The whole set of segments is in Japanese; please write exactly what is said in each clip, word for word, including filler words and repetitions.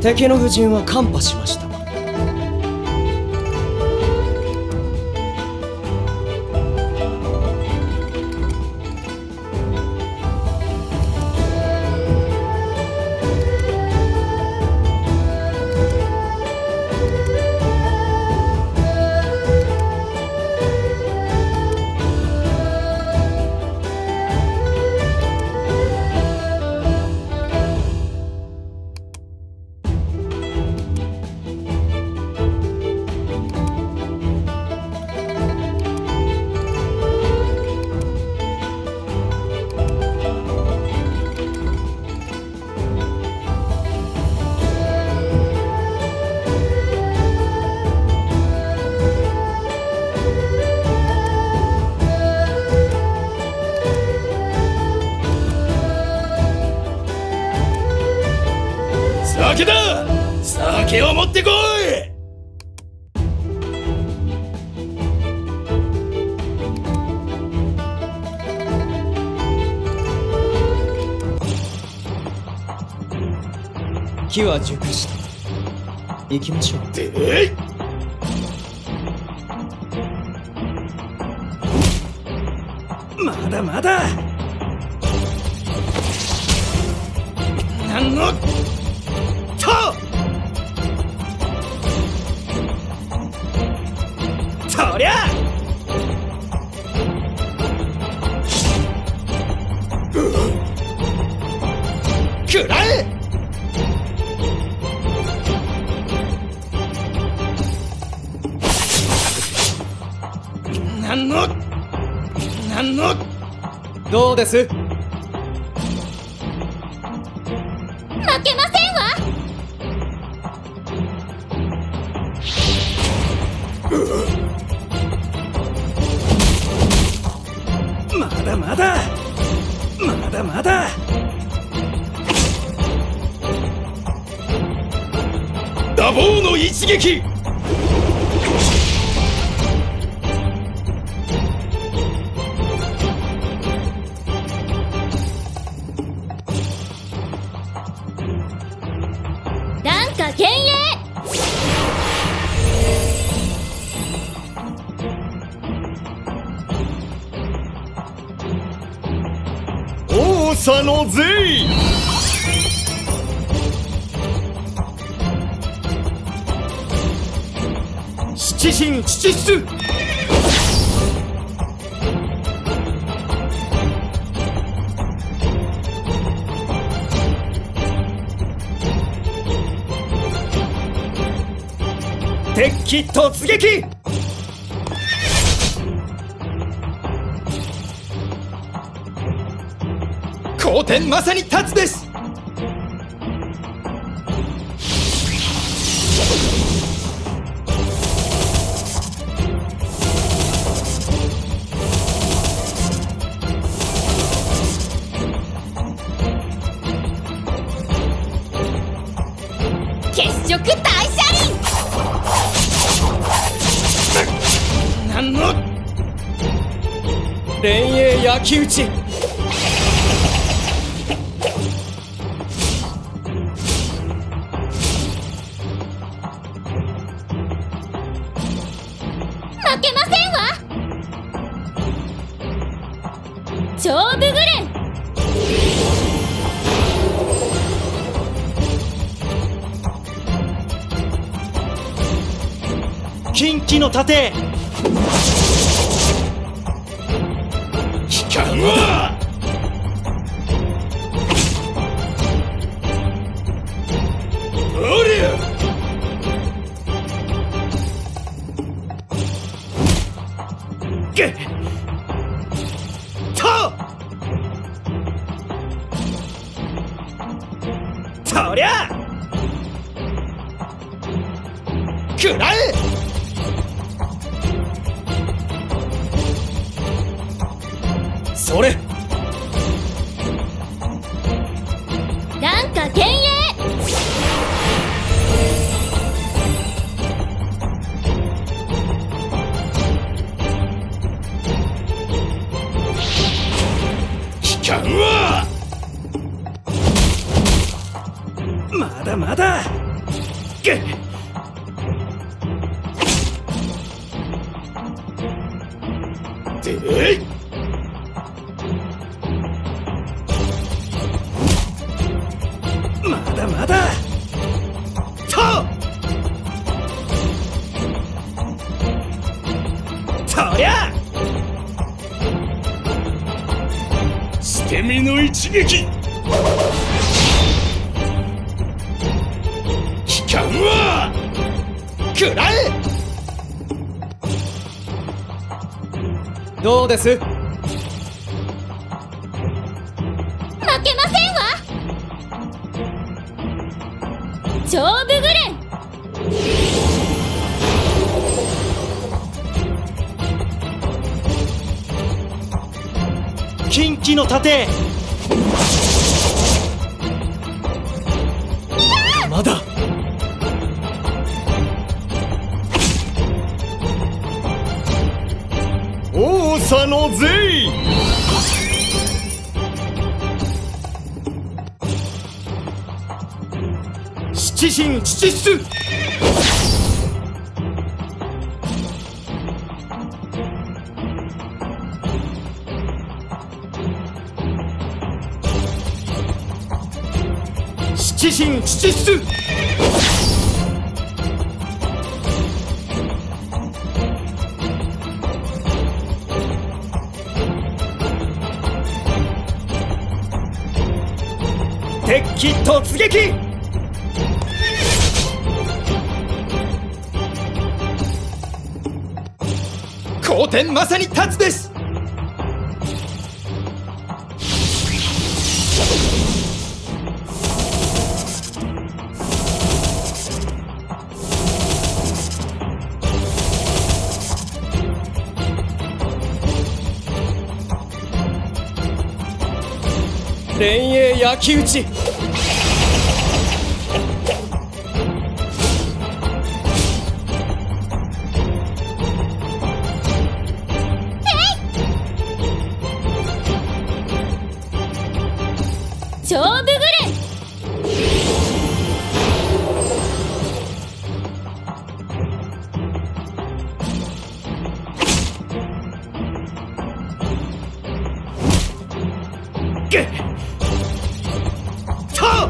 敵の布陣は看破しました。 酒だ！酒を持ってこい！ 機は熟した。行きましょう。 でい！まだまだ！なんの！そりゃくらえ！なんのなんのどうです？ 負けませんわ！ まだまだまだまだ打棒の一撃！ 断下幻影！ 王者の税！七神七出！敵機突撃！後天まさに立つです！ 血色大車輪！ なんの連営焼き討ち！ 負けませんわ！超ブグレン！ 近畿の盾！ 機関はおりゃ！げっとそりゃくらえ！ それ！ 断下幻影！ 機関はまだまだげっでいまだまだととりゃ捨て身の一撃機関は食らえどうです？ 負けませんわ。超ブグレン。 近畿の盾。まだ王差の税。七神七出。七神七出。敵機突撃。後天まさに立つです。連営焼き討ち。 超ブグレン。 げっと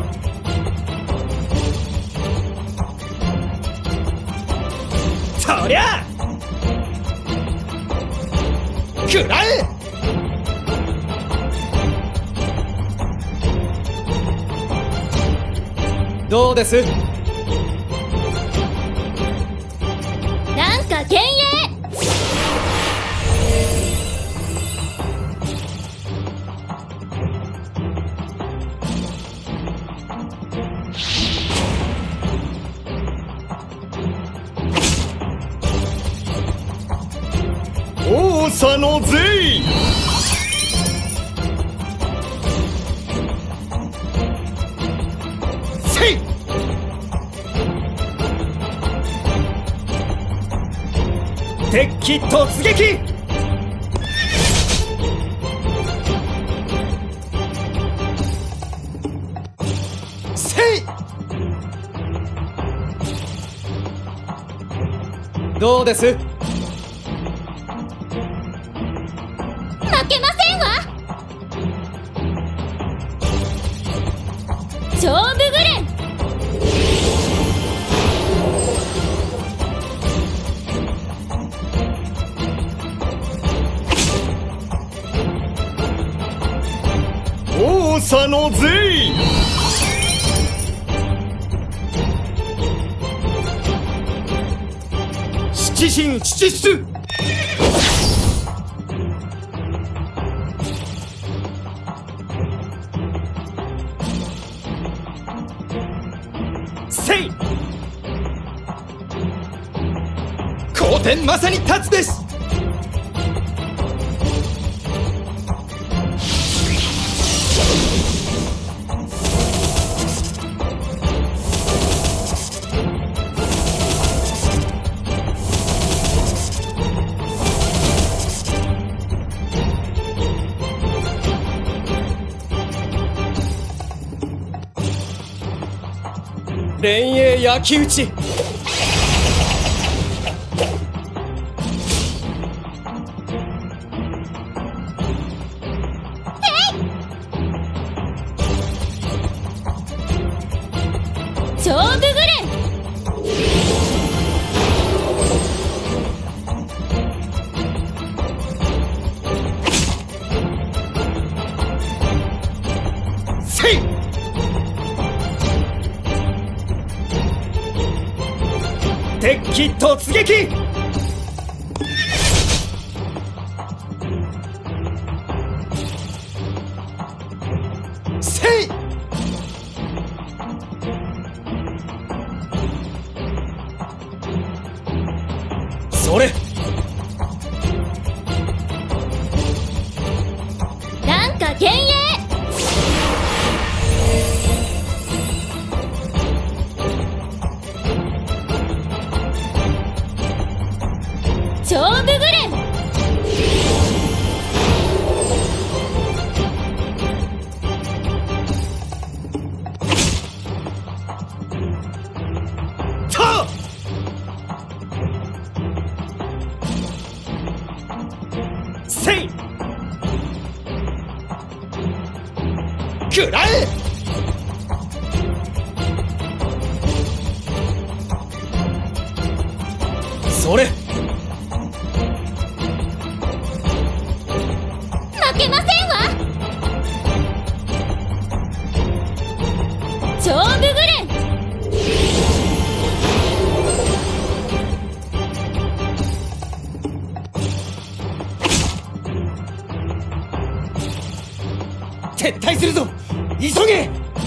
そりゃ食らえどうです？ なんか幻影。 王差の税。 せい敵機突撃。 せいどうです？ 負けませんわ。超ブグレン。 王差の税。七神七出。 せい後天まさに立つです。 連営焼き討ち。 勝負グレン。 せい。敵機突撃。せい。それ。 なんか幻影。勝負グレン。 た。せい。食らえ。それ。 負けませんわ。勝負グレン。 撤退するぞ。急げ。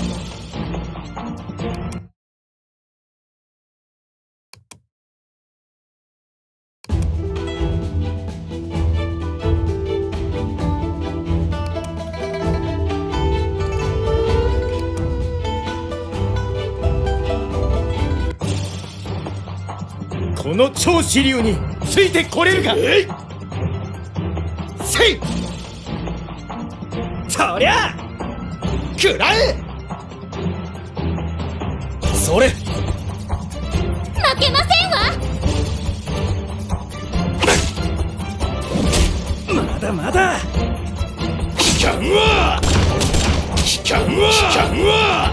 この超支流についてこれるか。えい。せい。そりゃ食らえ。それ。 負けませんわ。 まだまだ。 期間は期間は期間は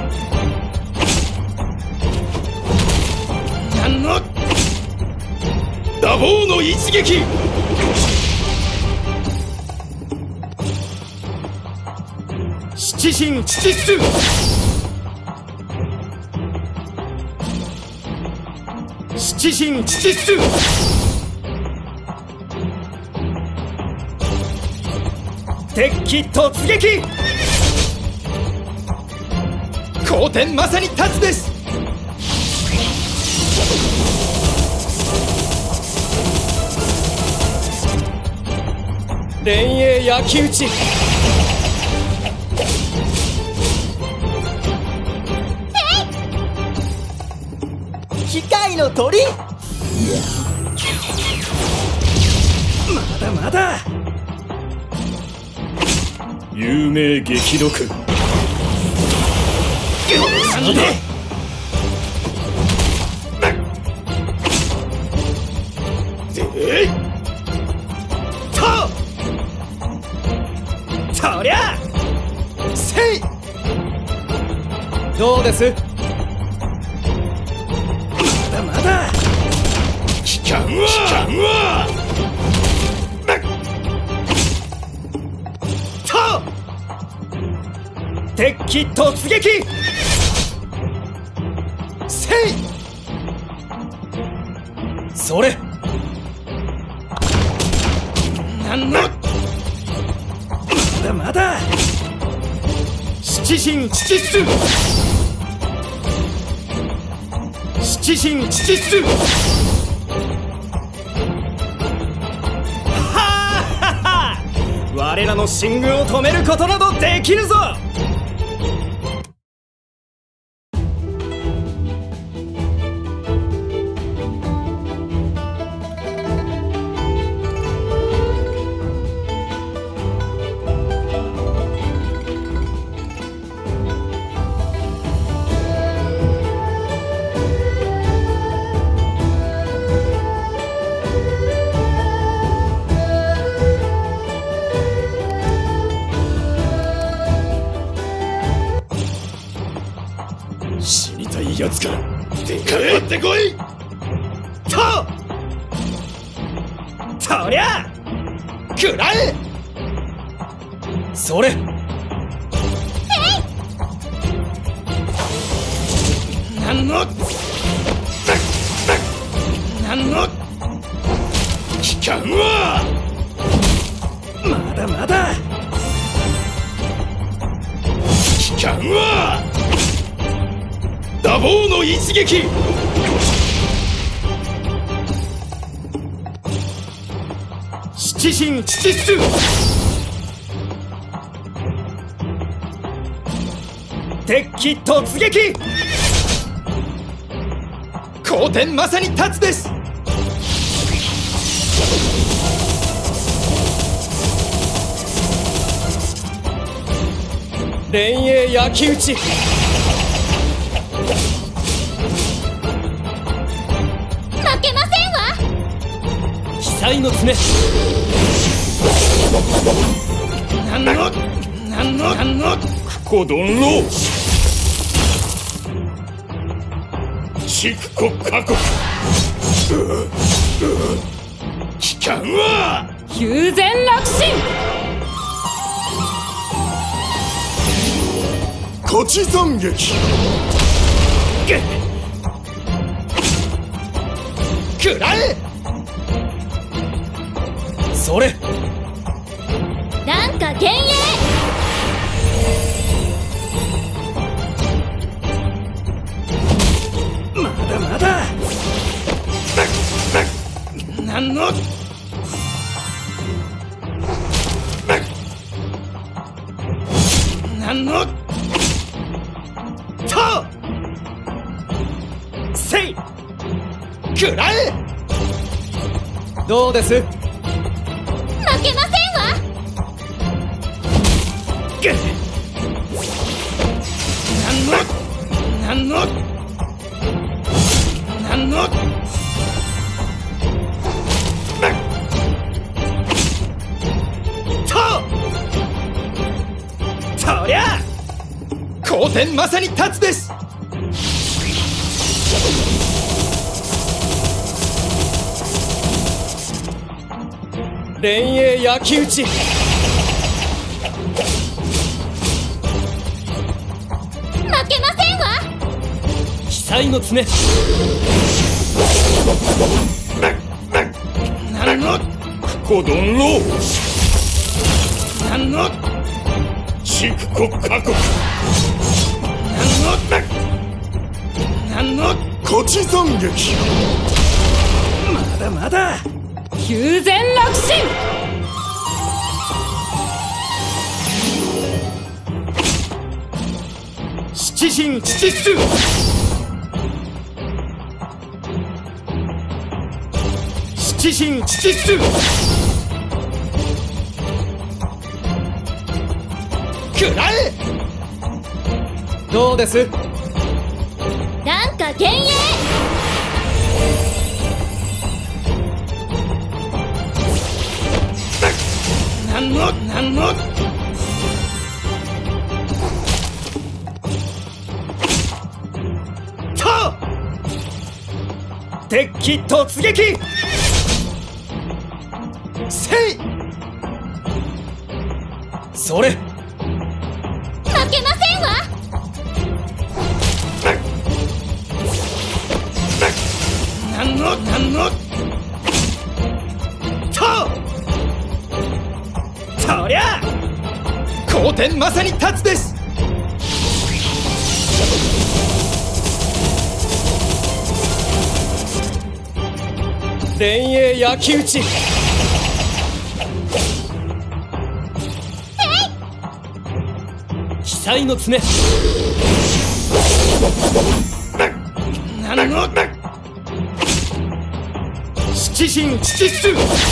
なんの打棒の一撃。 七神七出。七神七出。敵機突撃。後天まさに立つです。連営焼き討ち。機械の鳥。まだまだ。 有名激毒。 なんで。 えい。 と。そりゃ。せい。どうです。まだまだ。 期間は期間は敵機突撃。せい。それ。なんの。まだまだ。七神七出。七神七出。はあはは。我らの進軍を止めることなどできるぞ。 いやつから出かかってこい。 とそりゃ食らえ。 それなんのなんの期間はまだまだ期間は打棒の一撃。 七神七出敵機突撃。 後天まさに立つです。 連営焼き討ち。 負けませんわ。 奇才の爪。 なんのなんのなんのクコドンロー。 筑古過酷。期間は友禅楽心。 勝ち斬撃。食らえ。 それなんか幻影。 まだまだなんのなんのとせい。 食らえ。 どうです？ 負けませんわ。 なんのなんのなんのとそりゃ後天まさに立つです。 連営焼き討ち。 負けませんわ。 奇才の爪。 なんのクコドンロー。 なんの筑古過酷。なんのなんの勝ち斬撃。 まだまだ友禅楽心。 七神七出。七神七出。 食らえ。 どうです？ なんか幻影。 なんのなんのと敵機突撃。 せい。 それ負けませんわ。 なんのなんのとそりゃ後天まさに立つです。 連営焼き討ち。奇才の爪。 なんの七神七出。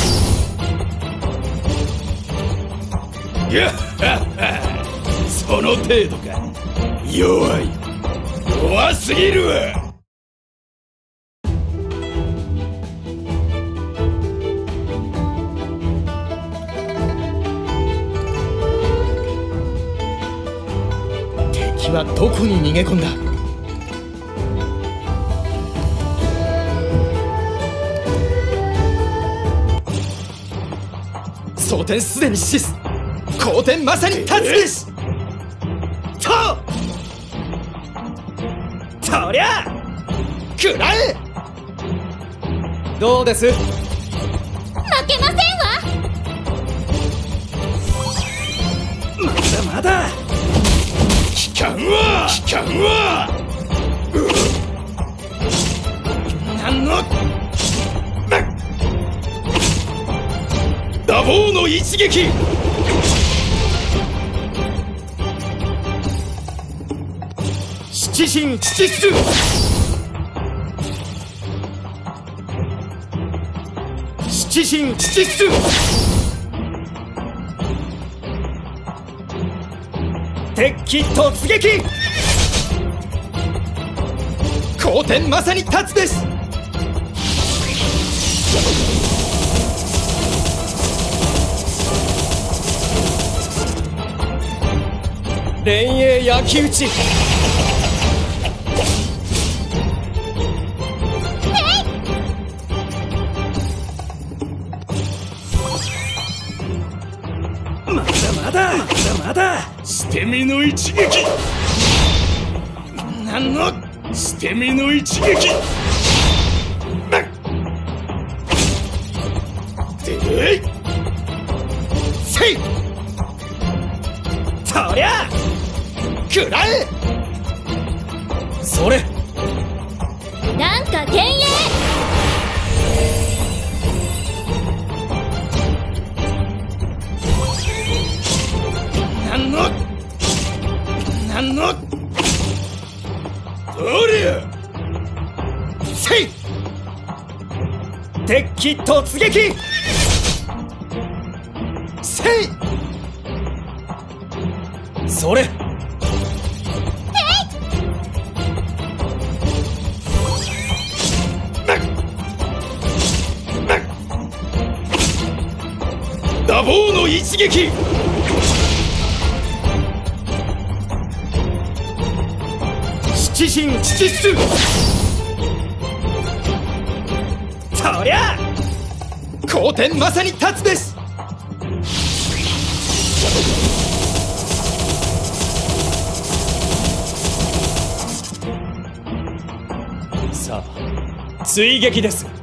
いやっはっはその程度か。弱い弱すぎるわ。 敵はどこに逃げ込んだ？ 蒼天すでに死す。後天まさに立つべし。ととりゃ食らえ。どうです？ 負けませんわ。 まだまだ効かんわ効かんわ。 なんの打棒の一撃。 七神七出。七神七出。敵機突撃。後天まさに立つべし。連営焼き討ち。まだまだまだまだ捨て身の一撃。 なんの捨て身の一撃。でいせい。そりゃ食らえ。それなんか幻影。 なんのなんのどりゃせい。敵機突撃。せい。それ打棒の一撃。 七神七出。そりゃ後天まさに立つべし。さあ追撃です。